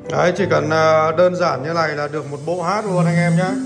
Đấy, chỉ cần đơn giản như này là được một bộ hát luôn anh em nhé.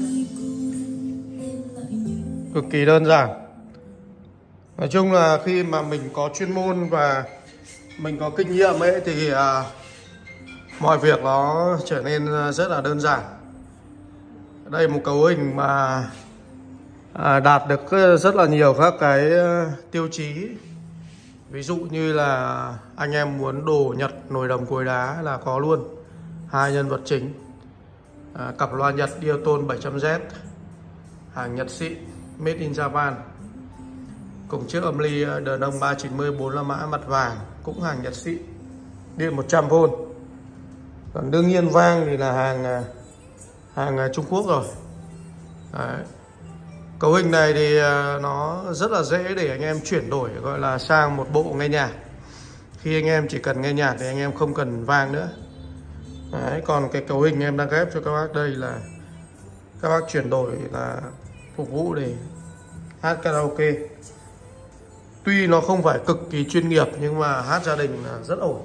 Cực kỳ đơn giản. Nói chung là khi mà mình có chuyên môn và mình có kinh nghiệm ấy thì mọi việc nó trở nên rất là đơn giản. Đây một cấu hình mà đạt được rất là nhiều các cái tiêu chí. Ví dụ như là anh em muốn đồ Nhật nồi đồng cối đá là có luôn. Hai nhân vật chính, cặp loa Nhật Diatone 700Z, hàng Nhật xịn, made in Japan. Cùng chiếc âm ly Denon 390 4 la mã mặt vàng, cũng hàng Nhật xịn, điện 100V. Còn đương nhiên vang thì là hàng Trung Quốc rồi. Đấy. Cấu hình này thì nó rất là dễ để anh em chuyển đổi, gọi là sang một bộ nghe nhạc. Khi anh em chỉ cần nghe nhạc thì anh em không cần vang nữa. Đấy, còn cái cấu hình em đang ghép cho các bác đây là các bác chuyển đổi là phục vụ để hát karaoke. Tuy nó không phải cực kỳ chuyên nghiệp nhưng mà hát gia đình là rất ổn.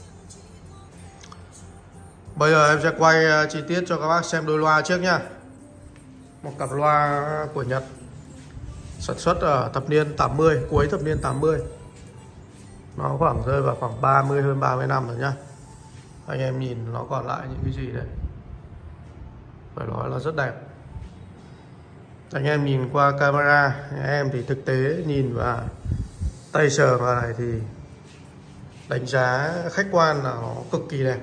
Bây giờ em sẽ quay chi tiết cho các bác xem đôi loa trước nhá. Một cặp loa của Nhật, sản xuất ở thập niên 80, cuối thập niên 80. Nó khoảng rơi vào khoảng 30, hơn 30 năm rồi nhá. Anh em nhìn nó còn lại những cái gì đây, phải nói là rất đẹp. Anh em nhìn qua camera, em thì thực tế nhìn và tay sờ vào này thì đánh giá khách quan là nó cực kỳ đẹp.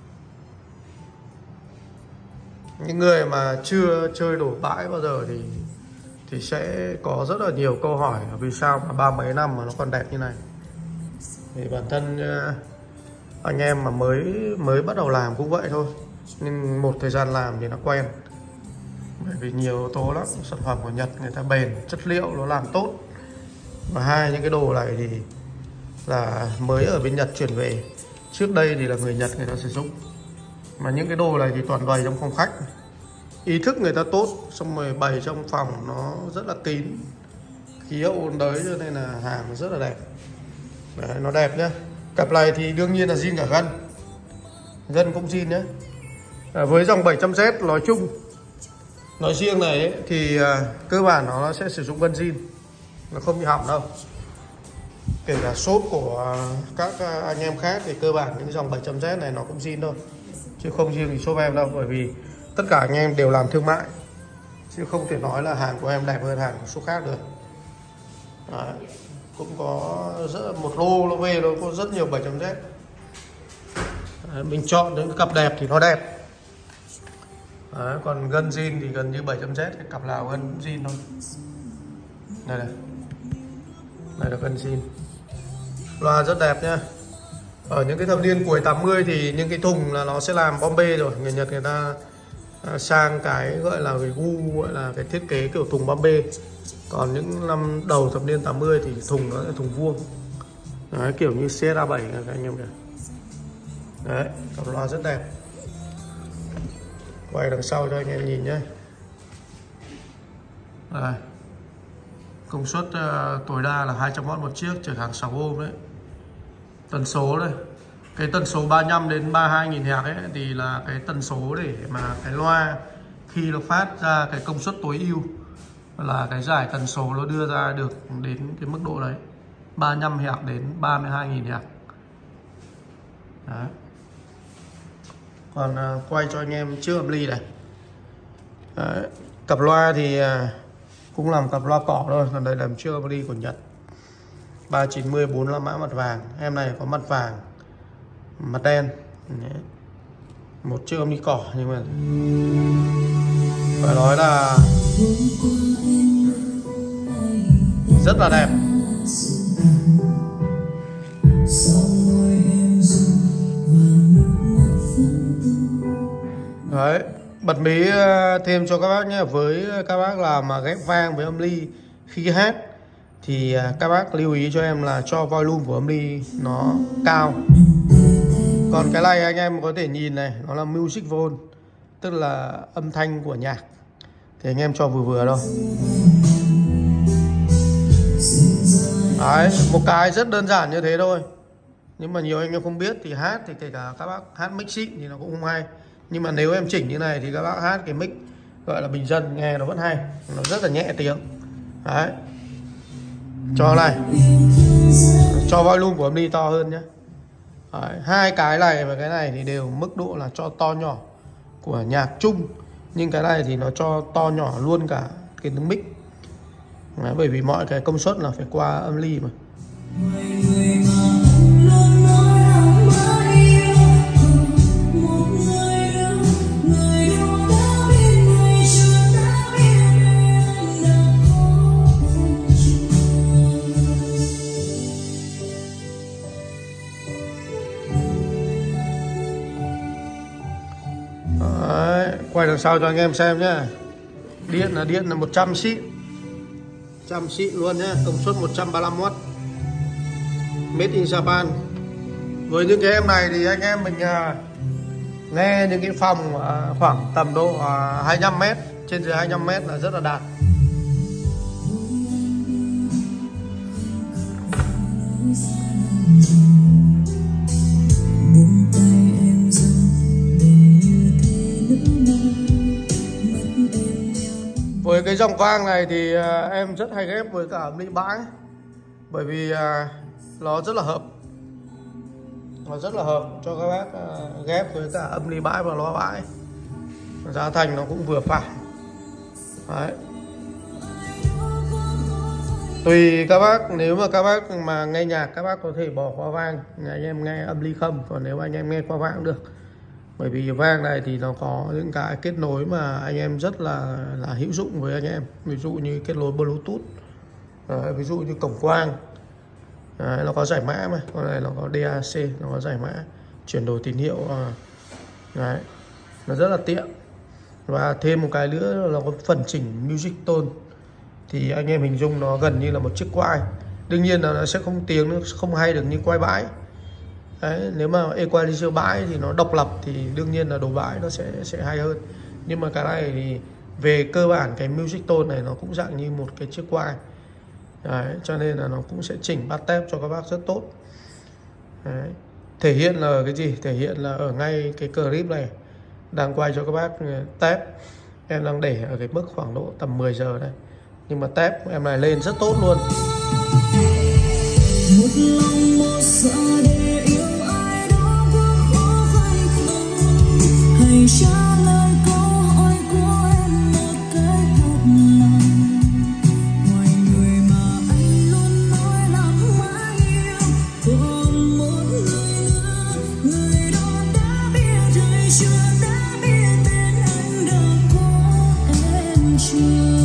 Những người mà chưa chơi đổ bãi bao giờ thì sẽ có rất là nhiều câu hỏi vì sao mà 30 năm mà nó còn đẹp như này. Thì bản thân anh em mà mới bắt đầu làm cũng vậy thôi, nhưng một thời gian làm thì nó quen. Bởi vì nhiều yếu tố lắm, sản phẩm của Nhật người ta bền, chất liệu nó làm tốt. Và hai, những cái đồ này thì là mới ở bên Nhật chuyển về. Trước đây thì là người Nhật người ta sử dụng. Mà những cái đồ này thì toàn bày trong phòng khách. Ý thức người ta tốt, xong rồi bày trong phòng nó rất là kín, khí hậu ôn đới, cho nên là hàng nó rất là đẹp. Đấy, nó đẹp nhá. Cặp này thì đương nhiên là zin cả gân cũng zin nhé. Với dòng 700Z nói chung, nói riêng này ấy, thì cơ bản nó sẽ sử dụng gân zin, nó không bị hỏng đâu. Kể cả shop của các anh em khác thì cơ bản những dòng 700Z này nó cũng zin thôi, chứ không riêng thì shop em đâu. Bởi vì tất cả anh em đều làm thương mại, chứ không thể nói là hàng của em đẹp hơn hàng của shop khác được. Đấy. Cũng có một lô về nó có rất nhiều 700Z. Đấy, mình chọn những cặp đẹp thì nó đẹp. Đấy, còn gân zin thì gần như 700Z cái cặp nào gân cũng zin thôi. Đây này, đây là gân zin. Loa rất đẹp nhá. Ở những cái thập niên cuối 80 thì những cái thùng là nó sẽ làm Bombay rồi. Người Nhật người ta sang cái gọi là cái gu, gọi là cái thiết kế kiểu thùng Bombay. Còn những năm đầu thập niên 80 thì thùng nó là thùng vuông. Đấy, kiểu như CSA7 các anh em kìa. Đấy, cặp loa rất đẹp. Quay đằng sau cho anh em nhìn nhé. Đây. Công suất tối đa là 200W một chiếc, chở hàng 6 ôm đấy. Tần số đây, cái tần số 35 đến 32.000 Hz ấy thì là cái tần số để mà cái loa khi nó phát ra cái công suất tối ưu, là cái giải tần số nó đưa ra được đến cái mức độ đấy, 35 Hz đến 32.000 Hz. Đấy. Còn quay cho anh em chiếc âm ly này. Đấy. Cặp loa thì cũng làm cặp loa cỏ thôi, còn đây là chiếc âm ly của Nhật 390 4 la mã mặt vàng. Em này có mặt vàng, mặt đen. Đấy. Một chiếc âm ly cỏ nhưng mà phải nói là rất là đẹp. Đấy, bật mí thêm cho các bác nhé. Với các bác làm mà ghép vang với âm ly khi hát thì các bác lưu ý cho em là cho volume của âm ly nó cao. Còn cái này anh em có thể nhìn này, nó là music vol, tức là âm thanh của nhạc, thì anh em cho vừa vừa thôi. Đấy, một cái rất đơn giản như thế thôi. Nhưng mà nhiều anh em không biết thì hát thì kể cả các bác hát mic xịn thì nó cũng không hay. Nhưng mà nếu em chỉnh như này thì các bác hát cái mic gọi là bình dân nghe nó vẫn hay, nó rất là nhẹ tiếng. Đấy. Cho này, cho volume của âm ly to hơn nhé. Đấy. Hai cái này và cái này thì đều mức độ là cho to nhỏ của nhạc chung, nhưng cái này thì nó cho to nhỏ luôn cả cái tiếng mic. Đấy, bởi vì mọi cái công suất là phải qua âm ly mà. Đấy, quay đằng sau cho anh em xem nhé. Điện là 100 xịn, 100 xịn luôn nhé, công suất 135W, made in Japan. Với những cái em này thì anh em mình nghe những cái phòng khoảng tầm độ 25m, trên dưới 25m là rất là đạt. Với cái dòng vang này thì em rất hay ghép với cả âm ly bãi, bởi vì nó rất là hợp. Nó rất là hợp cho các bác ghép với cả âm ly bãi và loa bãi. Giá thành nó cũng vừa phải. Đấy. Tùy các bác, nếu mà các bác mà nghe nhạc các bác có thể bỏ qua vang, anh em nghe âm ly không, còn nếu anh em nghe qua vang cũng được. Bởi vì vang này thì nó có những cái kết nối mà anh em rất là hữu dụng với anh em. Ví dụ như kết nối Bluetooth. Đấy, ví dụ như cổng quang. Đấy, nó có giải mã mà, con này nó có DAC, nó có giải mã chuyển đổi tín hiệu. Đấy, nó rất là tiện. Và thêm một cái nữa là có phần chỉnh music tone, thì anh em hình dung nó gần như là một chiếc quai. Đương nhiên là nó sẽ không tiếng, nó không hay được như quai bãi. Đấy, nếu mà equalizer bãi thì nó độc lập thì đương nhiên là đồ bãi nó sẽ hay hơn. Nhưng mà cái này thì về cơ bản cái music tone này nó cũng dạng như một cái chiếc quai. Đấy, cho nên là nó cũng sẽ chỉnh bass tép cho các bác rất tốt. Đấy. Thể hiện là cái gì? Thể hiện là ở ngay cái clip này đang quay cho các bác tép, em đang để ở cái mức khoảng độ tầm 10 giờ đây, nhưng mà tép em này lên rất tốt luôn. Một lòng một dạ để yêu ai đó quá khó phải không? Hãy trả lời câu hỏi của em một cái thật lòng. Ngoài người mà anh luôn nói là mãi yêu, còn một người nữa, người đó đã biết hay chưa, đã biết tên anh đã có em chưa?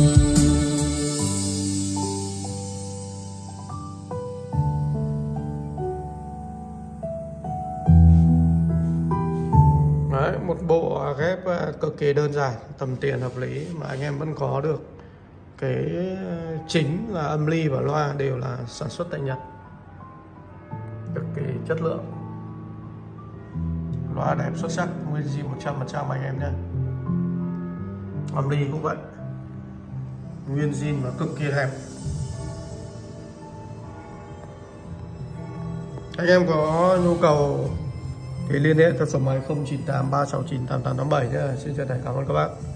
Đấy, một bộ ghép cực kỳ đơn giản, tầm tiền hợp lý mà anh em vẫn có được cái chính là âm ly và loa đều là sản xuất tại Nhật, cực kỳ chất lượng, loa đẹp xuất sắc, nguyên zin 100% anh em nhé. Âm ly cũng vậy, nguyên zin và cực kỳ đẹp. Anh em có nhu cầu thì liên hệ theo số máy 0983698887 nhé. Xin chân thành cảm ơn các bác.